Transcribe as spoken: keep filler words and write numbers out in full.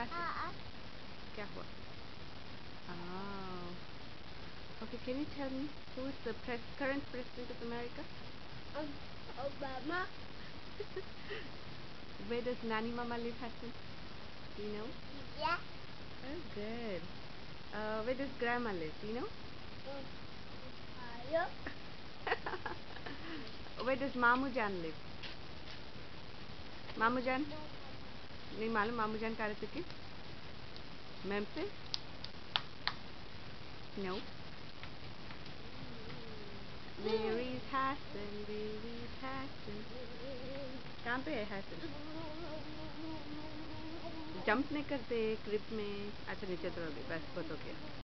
Hassan. क्या हुआ? Oh. Okay, can you tell me who is the pres current president of America? Um, Obama. Where does Nani Mama live, Hassan? Do you know? Yeah. Oh, good. Uh, where does Grandma live? Do you know? Um, Ohio. Where does Mamu Jan live? Mamu Jan? नहीं मालूम मामू जान कहाँ रहते थे? Memphis? No. Where is Hassan? Where is Hassan? कहाँ पे है Hassan? जंप नहीं करते क्लिप में? अच्छा नीचे उतरोगे बस बहुत हो गया.